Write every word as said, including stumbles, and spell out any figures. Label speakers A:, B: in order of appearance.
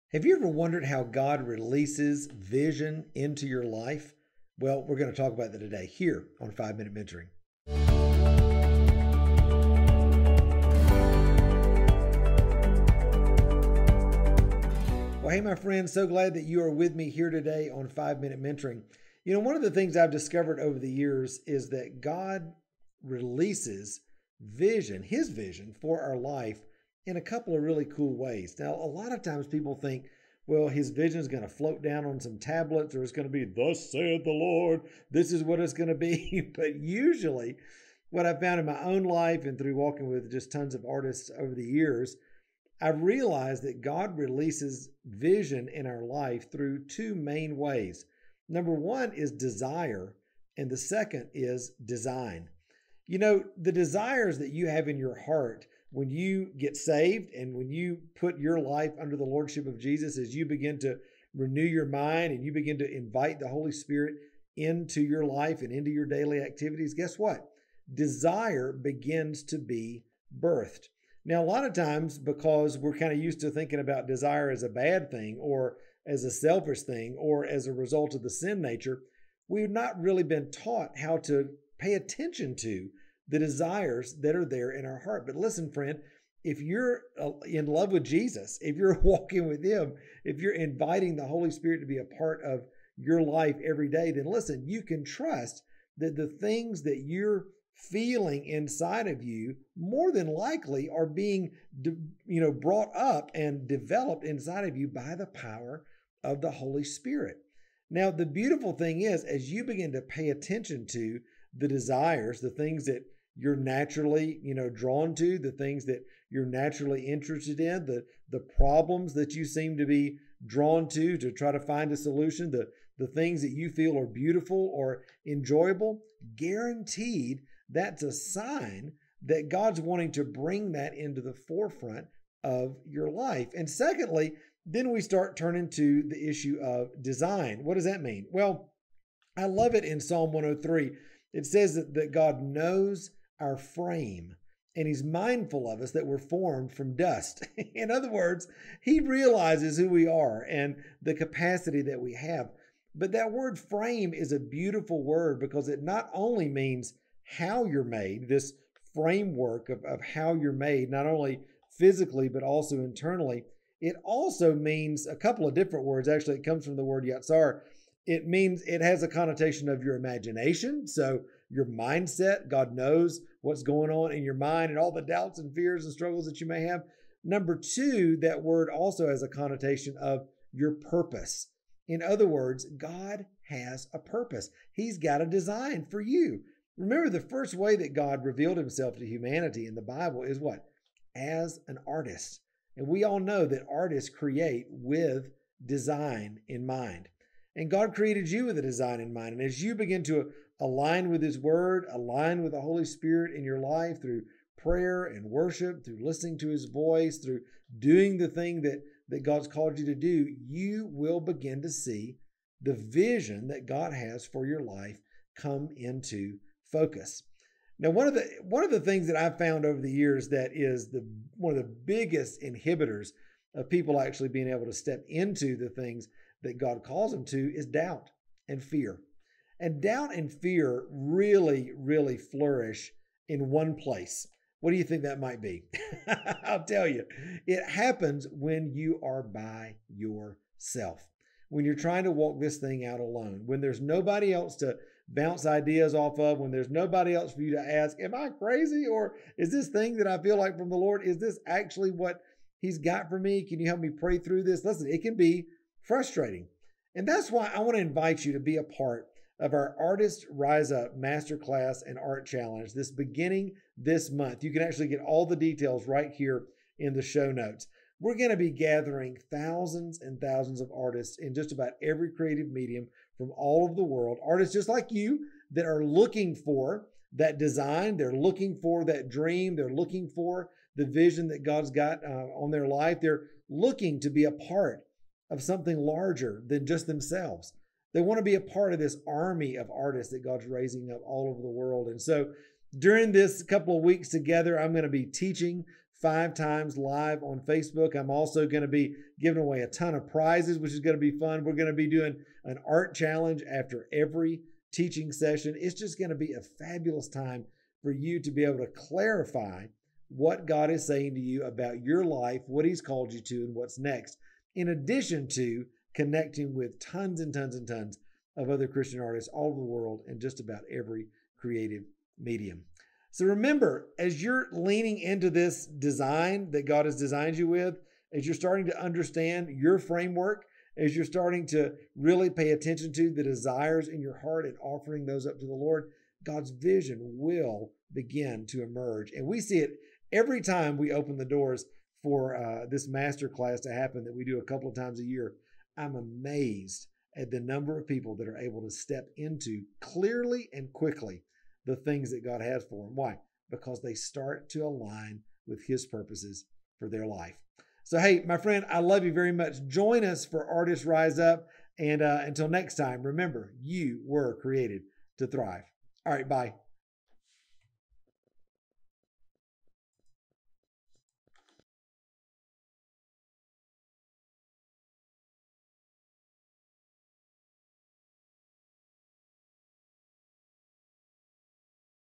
A: Have you ever wondered how God releases vision into your life? Well, we're going to talk about that today here on five minute Mentoring. Well, hey, my friends, so glad that you are with me here today on five minute Mentoring. You know, one of the things I've discovered over the years is that God releases vision, His vision for our life in a couple of really cool ways. Now, a lot of times people think, well, His vision is going to float down on some tablets, or it's going to be, thus saith the Lord, this is what it's going to be. But usually what I've found in my own life and through walking with just tons of artists over the years, I've realized that God releases vision in our life through two main ways. Number one is desire, and the second is design. You know, the desires that you have in your heart when you get saved and when you put your life under the lordship of Jesus, as you begin to renew your mind and you begin to invite the Holy Spirit into your life and into your daily activities, guess what? Desire begins to be birthed. Now, a lot of times, because we're kind of used to thinking about desire as a bad thing or as a selfish thing or as a result of the sin nature, we've not really been taught how to pay attention to the desires that are there in our heart. But listen, friend, if you're in love with Jesus, if you're walking with Him, if you're inviting the Holy Spirit to be a part of your life every day, then listen, you can trust that the things that you're feeling inside of you more than likely are being, you know, brought up and developed inside of you by the power of the Holy Spirit. Now, the beautiful thing is, as you begin to pay attention to the desires, the things that you're naturally, you know, drawn to, the things that you're naturally interested in, the, the problems that you seem to be drawn to, to try to find a solution, the, the things that you feel are beautiful or enjoyable, guaranteed that's a sign that God's wanting to bring that into the forefront of your life. And secondly, then we start turning to the issue of design. What does that mean? Well, I love it in Psalm one oh three. It says that, that God knows our frame, and He's mindful of us, that we're formed from dust. In other words, He realizes who we are and the capacity that we have. But that word frame is a beautiful word because it not only means how you're made, this framework of, of how you're made, not only physically, but also internally. It also means a couple of different words. Actually, it comes from the word yatsar. It means, it has a connotation of your imagination. So your mindset, God knows what's going on in your mind and all the doubts and fears and struggles that you may have. Number two, that word also has a connotation of your purpose. In other words, God has a purpose. He's got a design for you. Remember, the first way that God revealed Himself to humanity in the Bible is what? As an artist. And we all know that artists create with design in mind. And God created you with a design in mind. And as you begin to align with His Word, align with the Holy Spirit in your life through prayer and worship, through listening to His voice, through doing the thing that, that God's called you to do, you will begin to see the vision that God has for your life come into focus. Now, one of the one of the things that I've found over the years that is the one of the biggest inhibitors of people actually being able to step into the things that God calls them to is doubt and fear. And doubt and fear really, really flourish in one place. What do you think that might be? I'll tell you. It happens when you are by yourself. When you're trying to walk this thing out alone. When there's nobody else to bounce ideas off of, when there's nobody else for you to ask, am I crazy? Or is this thing that I feel like from the Lord, is this actually what He's got for me? Can you help me pray through this? Listen, it can be frustrating. And that's why I want to invite you to be a part of our Artist Rise Up Masterclass and Art Challenge this beginning this month. You can actually get all the details right here in the show notes. We're going to be gathering thousands and thousands of artists in just about every creative medium from all over the world. Artists just like you that are looking for that design. They're looking for that dream. They're looking for the vision that God's got uh, on their life. They're looking to be a part of something larger than just themselves. They want to be a part of this army of artists that God's raising up all over the world. And so during this couple of weeks together, I'm going to be teaching five times live on Facebook. I'm also going to be giving away a ton of prizes, which is going to be fun. We're going to be doing an art challenge after every teaching session. It's just going to be a fabulous time for you to be able to clarify what God is saying to you about your life, what he's called you to, and what's next, in addition to connecting with tons and tons and tons of other Christian artists all over the world in just about every creative medium. So remember, as you're leaning into this design that God has designed you with, as you're starting to understand your framework, as you're starting to really pay attention to the desires in your heart and offering those up to the Lord, God's vision will begin to emerge. And we see it every time we open the doors for uh, this master class to happen that we do a couple of times a year. I'm amazed at the number of people that are able to step into clearly and quickly the things that God has for them. Why? Because they start to align with his purposes for their life. So, hey, my friend, I love you very much. Join us for Artists Rise Up. And uh, until next time, remember, you were created to thrive. All right, bye.